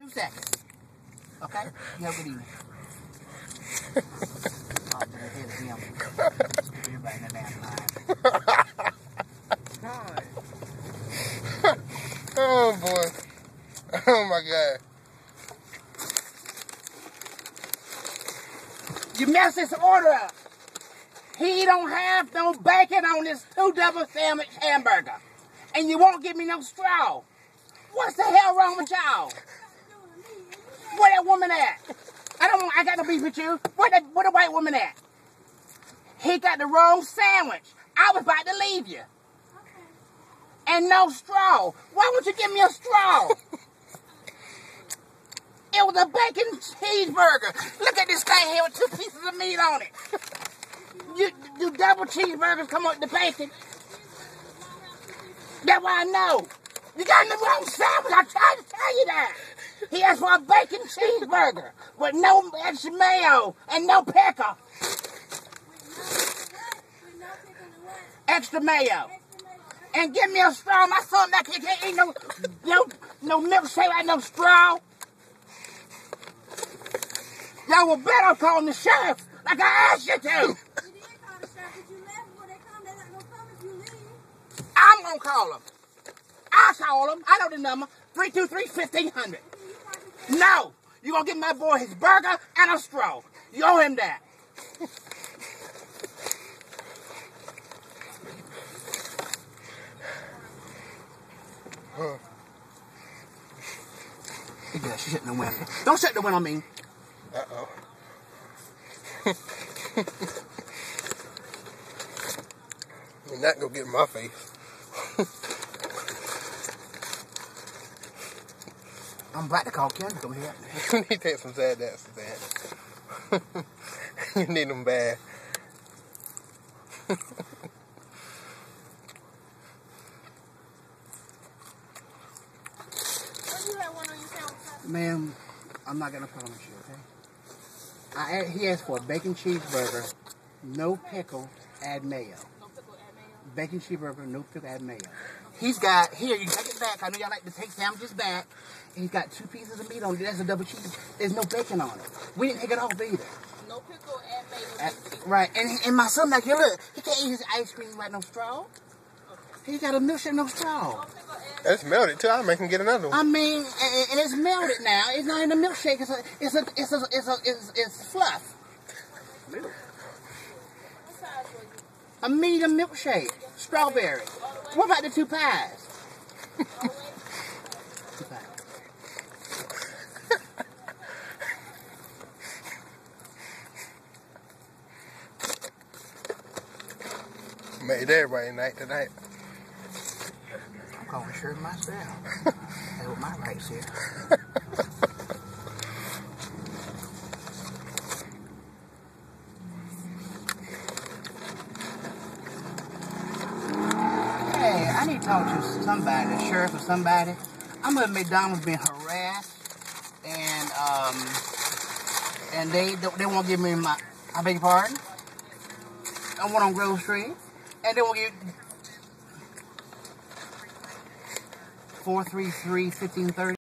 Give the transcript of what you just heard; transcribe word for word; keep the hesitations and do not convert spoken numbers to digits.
two seconds. Okay? You have a good evening. Oh, man, here's him. Everybody in the damn line. Oh, boy. Oh, my God. You messed this order up. He don't have no bacon on this two double sandwich hamburger. And you won't give me no straw. What's the hell wrong with y'all? Where that woman at? I don't want, I got no beef with you. Where the, where the white woman at? He got the wrong sandwich. I was about to leave you. And no straw. Why won't you give me a straw? It was a bacon cheeseburger. Look at this thing here with two pieces of meat on it. You do double cheeseburgers come with the bacon? That's why I know. You got the wrong sandwich. I tried to tell you that. He asked for a bacon cheeseburger with no extra mayo and no pickle. Extra mayo. And give me a straw. My son back here can't eat no, no, no milkshake like no straw. Y'all were better calling the sheriff like I asked you to. You did call the sheriff, but you left before they come. They're not going to come if you leave. I'm going to call them. I'll call them. I know the number. three two three, fifteen hundred. No. You're going to give my boy his burger and a straw. You owe him that. Huh. Look at that. She's shutting the window. Don't shut the window on me. Uh-oh. You're not going to get in my face. I'm about to call Ken to come here. You need to take some sad dances, man. You need them bad. Ma'am, I'm not going to promise you, okay? I, he asked for a bacon cheeseburger, no pickle, add mayo. No pickle, add mayo. Bacon cheeseburger, no pickle, add mayo. He's got, here, you can take it back. I know y'all like to take sandwiches back. He's got two pieces of meat on it. That's a double cheese. There's no bacon on it. We didn't take it off either. No pickle, add mayo. At, right, and, and my son back here, look, he can't eat his ice cream like no straw. He got a milkshake, no straw. That's melted too. I'll make him get another one. I mean, and, and it's melted now. It's not in a milkshake. It's a, it's a, it's a, it's a, it's, it's fluff. A medium milkshake, strawberry. What about the two pies? Two pies. Made everybody night tonight. I'm calling sure myself. That's what my rights here. Hey, I need to talk to somebody, the sheriff or somebody. I'm at McDonald's being harassed, and um, and they they won't give me my. I beg your pardon. I went on Grove Street, and they won't give. four three three, fifteen thirty.